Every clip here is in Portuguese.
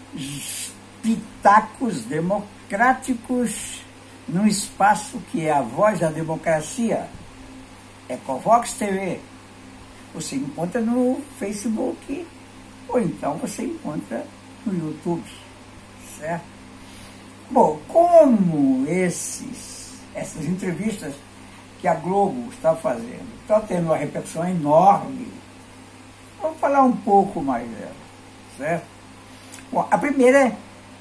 pitacos democráticos num espaço que é a voz da democracia, Ecovox TV. Você encontra no Facebook, ou então você encontra no YouTube, certo? Bom, como essas entrevistas que a Globo está fazendo estão tendo uma repercussão enorme, vamos falar um pouco mais dela, certo? Bom, a primeira,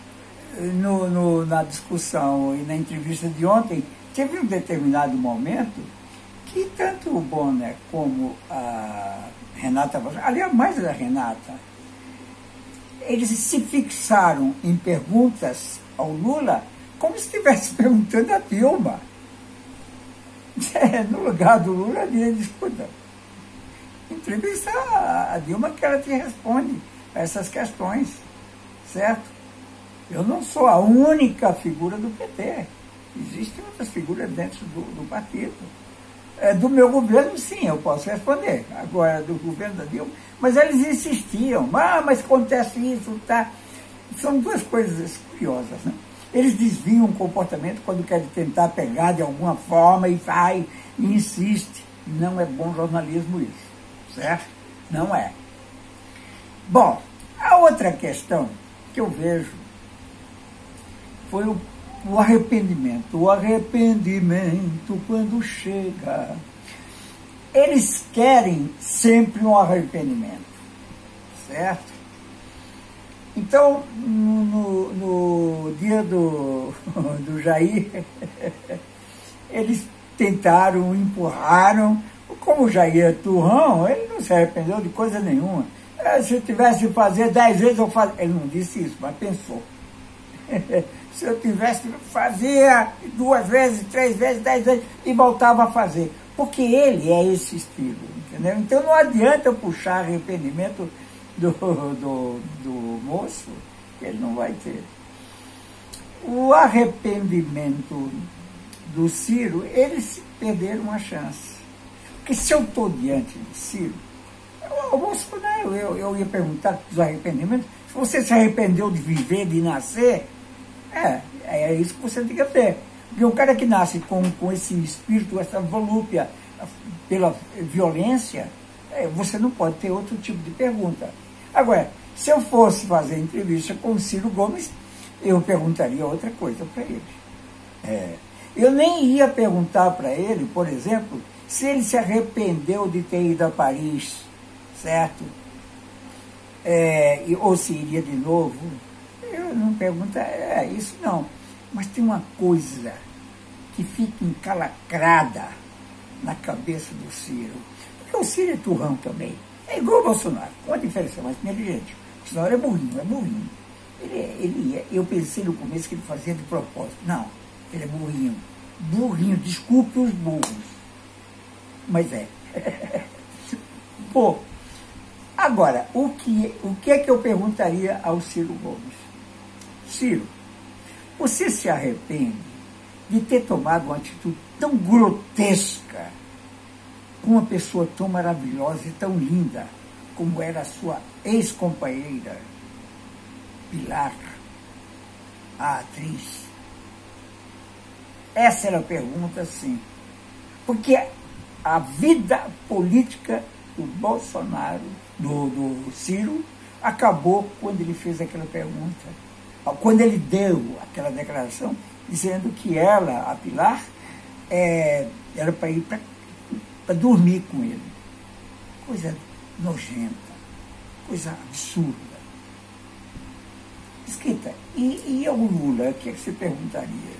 na discussão e na entrevista de ontem, teve um determinado momento que tanto o Bonner como a Renata, aliás, mais a Renata, eles se fixaram em perguntas ao Lula como se estivesse perguntando a Dilma. No lugar do Lula, ele escuta. Entrevista a Dilma que ela te responde a essas questões, certo? Eu não sou a única figura do PT. Existem outras figuras dentro do partido. Do meu governo, sim, eu posso responder. Agora, do governo da Dilma. Mas eles insistiam. Mas acontece isso, tá? São duas coisas curiosas, né? Eles desviam o comportamento quando querem tentar pegar de alguma forma e vai e insiste. Não é bom jornalismo isso, certo? Não é. Bom, a outra questão que eu vejo foi o arrependimento. O arrependimento quando chega. Eles querem sempre um arrependimento, certo? Então, no dia do Jair, eles tentaram, empurraram. Como o Jair é turrão, ele não se arrependeu de coisa nenhuma. Se eu tivesse que fazer 10 vezes, eu fazia. Ele não disse isso, mas pensou. Se eu tivesse que fazer 2 vezes, 3 vezes, 10 vezes, e voltava a fazer. Porque ele é esse estilo, entendeu? Então não adianta eu puxar arrependimento do moço, que ele não vai ter. O arrependimento do Ciro, eles perderam uma chance. Porque se eu estou diante do Ciro, eu ia perguntar dos arrependimentos, se você se arrependeu de viver, de nascer, é isso que você tem que ter. Porque um cara que nasce com esse espírito, essa volúpia pela violência, você não pode ter outro tipo de pergunta. Agora, se eu fosse fazer entrevista com o Ciro Gomes, eu perguntaria outra coisa para ele. Eu nem ia perguntar para ele, por exemplo, se ele se arrependeu de ter ido a Paris, certo? Ou se iria de novo. Eu não pergunto, isso não. Mas tem uma coisa que fica encalacrada na cabeça do Ciro. Porque o Ciro é turrão também. É igual o Bolsonaro, com a diferença mais inteligente. O Bolsonaro é burrinho. Eu pensei no começo que ele fazia de propósito. Não, ele é burrinho. Burrinho, desculpe os burros. Mas é. Pô, agora, o que é que eu perguntaria ao Ciro Gomes? Ciro, você se arrepende de ter tomado uma atitude tão grotesca com uma pessoa tão maravilhosa e tão linda como era a sua ex-companheira, Pilar, a atriz? Essa era a pergunta, sim. Porque a vida política do Bolsonaro, do Ciro, acabou quando ele fez aquela pergunta. Quando ele deu aquela declaração dizendo que ela, a Pilar, era para ir para dormir com ele. Coisa nojenta, coisa absurda. Escuta, e ao Lula, o que é que você perguntaria?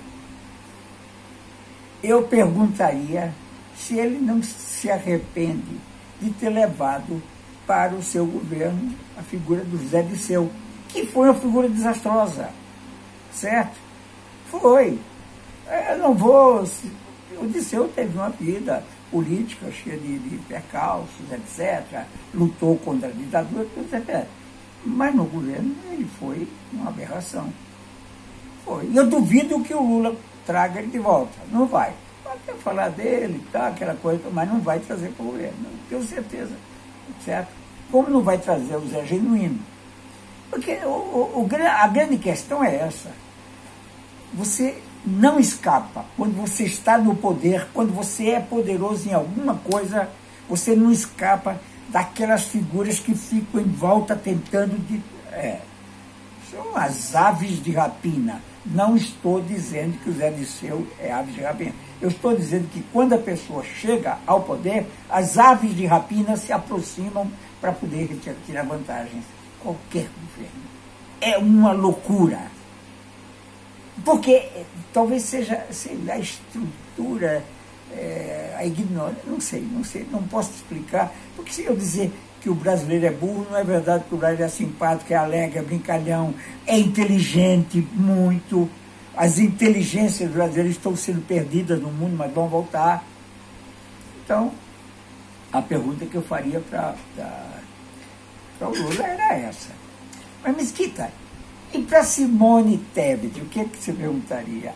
Eu perguntaria se ele não se arrepende de ter levado para o seu governo a figura do Zé Disseu, que foi uma figura desastrosa, certo? Foi. Eu não vou... O Disseu teve uma vida política cheia de percalços, etc. Lutou contra a ditadura, etc. Mas no governo ele foi uma aberração. Foi. E eu duvido que o Lula traga ele de volta. Não vai. Pode falar dele, tá, aquela coisa, mas não vai trazer para o governo. Tenho certeza. Certo? Como não vai trazer o Zé Genuíno? Porque a grande questão é essa. Você não escapa. Quando você está no poder, quando você é poderoso em alguma coisa, você não escapa daquelas figuras que ficam em volta tentando de... são as aves de rapina. Não estou dizendo que o Zé Disseu é aves de rapina. Eu estou dizendo que quando a pessoa chega ao poder, as aves de rapina se aproximam para poder tirar vantagens. Qualquer governo. É uma loucura. Porque talvez seja, sei lá, a estrutura, a ignorância, não sei, não posso explicar. Porque se eu dizer que o brasileiro é burro, não é verdade, porque o brasileiro é simpático, é alegre, é brincalhão, é inteligente, muito. As inteligências brasileiras estão sendo perdidas no mundo, mas vão voltar. Então, a pergunta que eu faria para o Lula era essa. Mas, Mesquita, e para Simone Tebet, o que você perguntaria?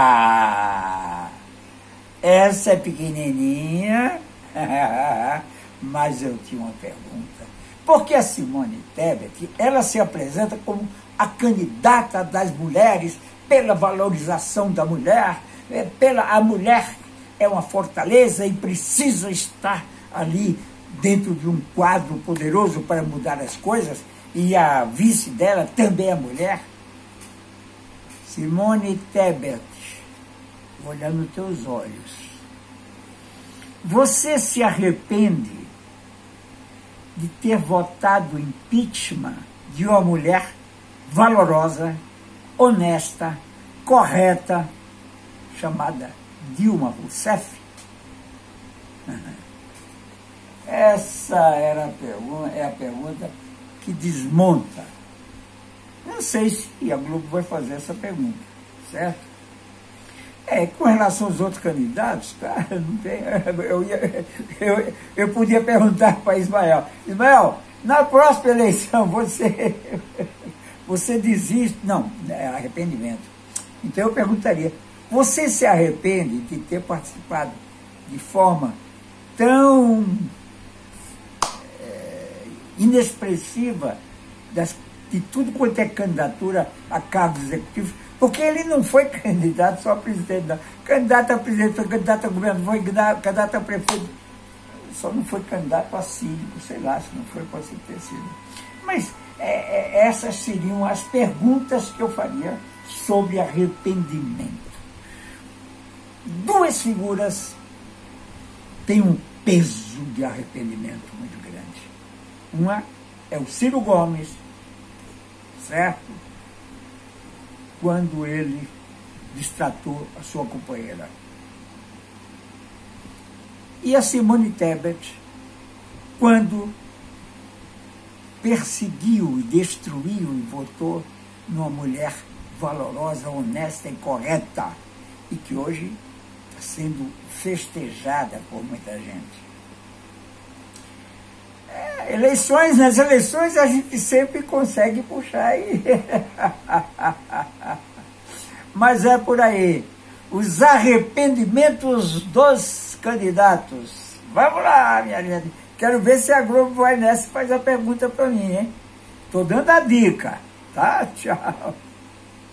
Essa é pequenininha, mas eu tinha uma pergunta. Porque a Simone Tebet, ela se apresenta como a candidata das mulheres pela valorização da mulher, a mulher é uma fortaleza e precisa estar ali dentro de um quadro poderoso para mudar as coisas, e a vice dela também é mulher. Simone Tebet, olhando nos teus olhos, você se arrepende de ter votado impeachment de uma mulher valorosa, honesta, correta, chamada Dilma Rousseff? Essa era a pergunta que desmonta. Não sei se a Globo vai fazer essa pergunta, certo? Com relação aos outros candidatos, cara, não tem, eu podia perguntar para Ismael, na próxima eleição você desiste? Não, é arrependimento. Então eu perguntaria, você se arrepende de ter participado de forma tão inexpressiva de tudo quanto é candidatura a cargos executivos? Porque ele não foi candidato só a presidente, não. Candidato a presidente, foi candidato a governo, foi candidato a prefeito, só não foi candidato a síndico, sei lá, se não foi, pode ter sido. Mas essas seriam as perguntas que eu faria sobre arrependimento. Duas figuras têm um peso de arrependimento muito grande. Uma é o Ciro Gomes, certo? Quando ele destratou a sua companheira. E a Simone Tebet, quando perseguiu e destruiu e votou numa mulher valorosa, honesta e correta, e que hoje está sendo festejada por muita gente. Nas eleições a gente sempre consegue puxar aí. Mas é por aí. Os arrependimentos dos candidatos. Vamos lá, minha gente. Quero ver se a Globo vai nessa e faz a pergunta para mim, hein? Tô dando a dica, tá? Tchau.